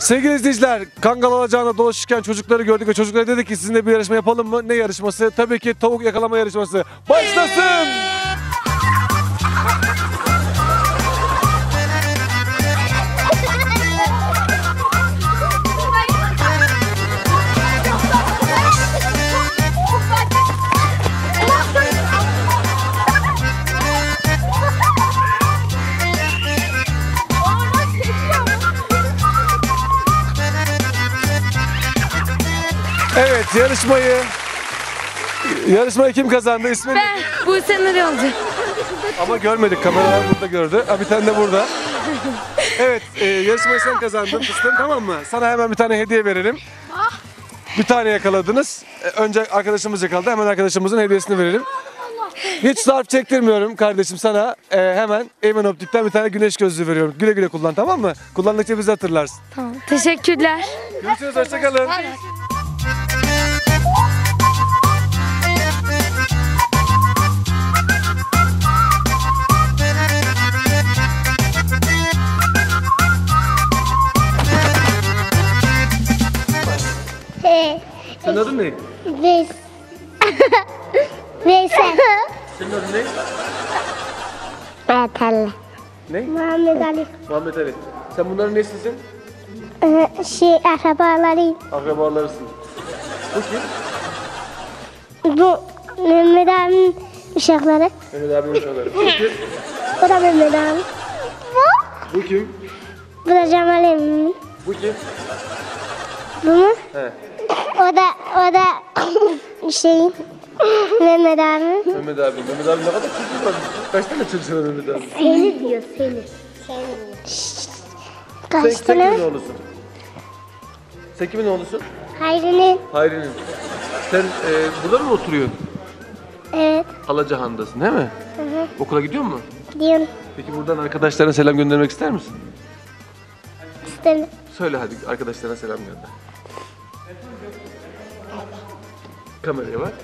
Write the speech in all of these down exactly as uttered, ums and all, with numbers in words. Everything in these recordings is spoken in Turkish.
Sevgili izleyiciler, Kangal Alacağı'nda dolaşırken çocukları gördük ve çocuklara dedik ki sizinle bir yarışma yapalım mı? Ne yarışması? Tabii ki tavuk yakalama yarışması. Başlasın! Evet, yarışmayı yarışmayı kim kazandı? İsmin? Ben Buse Nur Yolcu. Ama görmedik, kameralar burada gördü. Ha, bir tane de burada. Evet, e, yarışmayı sen kazandın fıstığım, tamam mı? Sana hemen bir tane hediye verelim. Bir tane yakaladınız. E, önce arkadaşımız yakaladı, hemen arkadaşımızın hediyesini verelim. Hiç zarf çektirmiyorum kardeşim sana. E, hemen Eymen Optik'ten bir tane güneş gözlüğü veriyorum. Güle güle kullan, tamam mı? Kullandıkça bizi hatırlarsın. Tamam. Teşekkürler. Görüşürüz, hoşçakalın. He, Senin adın ne? Veys. Veysel. Senin adın ne? Evet Allah. Ne? Muhammed Ali. Muhammed Ali. Sen bunların nesisin? Ee, şey akrabalarıyım. Akrabalarısın. Bu kim? Bu Mehmet abinin uşakları. Mehmet abinin uşakları. Bu kim? Bu da Mehmet abi. Bu? Bu kim? Bu da Cemal emmimin. Bu kim? Bu mu? He. O da, o da şeyin Mehmet abi. Mehmet abi. Mehmet abi ne kadar çocuk var? Kaç tane çocuğu var Mehmet abi? Seni diyor seni. Seni diyor. Sen, Kaç sen tane? kimin oğlusun? Sen kimin oğlusun? Hayri'nin. Hayri'nin. Sen e, burada mı oturuyorsun? Evet. Alacahan'dasın değil mi? Hı hı. Okula gidiyor musun? Diyorum. Peki buradan arkadaşlarına selam göndermek ister misin? İstedim. Söyle hadi arkadaşlarına selam gönder. Kameraya bak.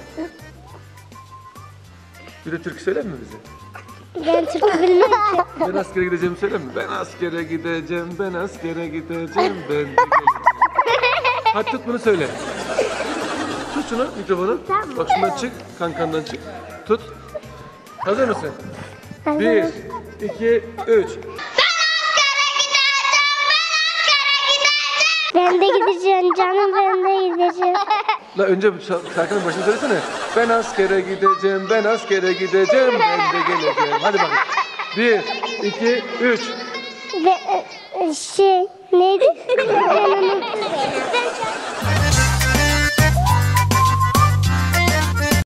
Bir de türkü söyler mi bize? Ben Türkçe bilmem ki. Ben askere gideceğim söyle mi? Ben askere gideceğim, ben askere gideceğim, ben de geleceğim. Hadi tut bunu söyle. Tut şunu, mikrofonu. Bak şundan çık, kankandan çık. Tut. Hazır mısın? Hazırım. Bir, iki, üç. Ben de gideceğim canım, ben de gideceğim. La önce bu şar- şarkının başını söylesene. Ben askere gideceğim, ben askere gideceğim, ben de geleceğim. Hadi bakayım. Bir, iki, üç. Ve e, şey neydi?